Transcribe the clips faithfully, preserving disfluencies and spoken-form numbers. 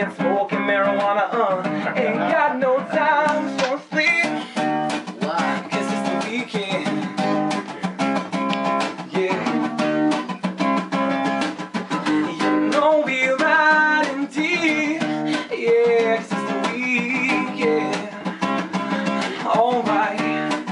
and smoking marijuana. Uh, ain't got no time for sleep. Why? Cause it's the weekend. Yeah. You know we riding deep. Yeah, cause it's the weekend. Alright.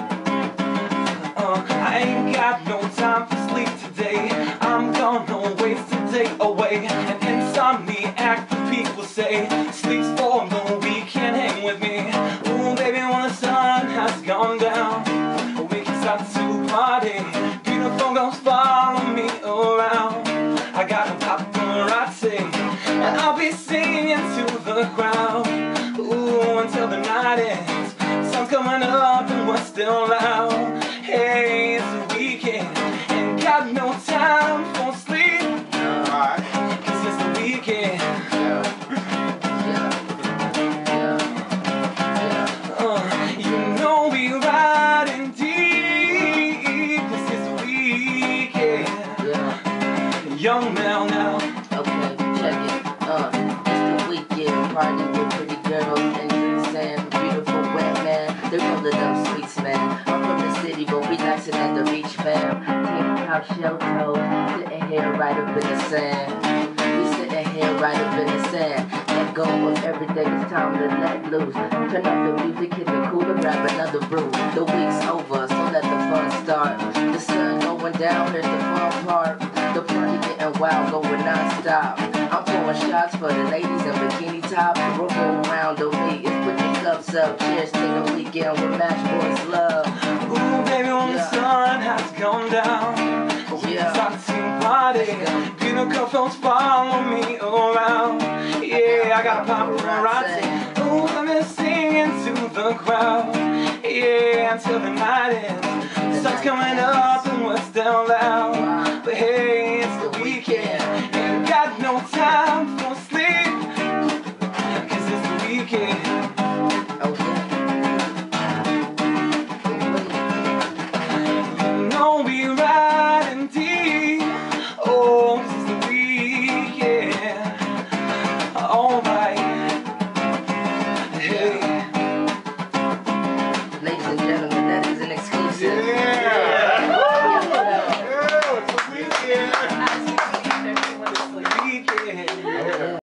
Uh, I ain't got no time for sleep today. I'm gonna waste the day away. An insomniac, people say, sleeps for the weekend, hang with me. Ooh, baby, when the sun has gone down, we can start to party. Beautiful girls follow me around. I got a paparazzi, and I'll be singing to the crowd. Ooh, until the night ends. Sun's coming up and we're still loud. Hey, it's the weekend, ain't got no time for sleep. Alright. Cause it's the weekend. Yeah. Yeah. Yeah. Yeah. Uh, you know we riding deep. Cause it's the weekend. Yeah. Young Mel now. Okay, check it. Uh, it's the weekend. Party with pretty girls and sand. Beautiful wet man. They're rolling up sweets, man. I'm from the city, but we dancing at the beach, fam. Take out shell toes. Sitting here right up in the sand. We sitting here right up in the sand. Let go of everything, it's time to let loose. Turn up the music, hit the cooler, grab another brew. The week's over, so let the fun start. The sun going down, here's the fun part. The party getting wild, going non-stop. I'm pouring shots for the ladies in bikini tops. Roll around the week, it's put your cups up. Cheers to the weekend with Match Boys Love. Ooh, baby, when the Yeah. sun has gone down, we Yeah. start to party. Beautiful folks follow me around. Yeah, I got a paparazzi. Ooh, let me singing to the crowd. Yeah, until the night ends. Sun's coming up and we're still loud. But hey, it's the weekend. Ain't got no time for sleep. Cause it's the weekend. Okay. You know we riding deep. Oh, cause it's the weekend. Alright. Hey. Ladies and gentlemen.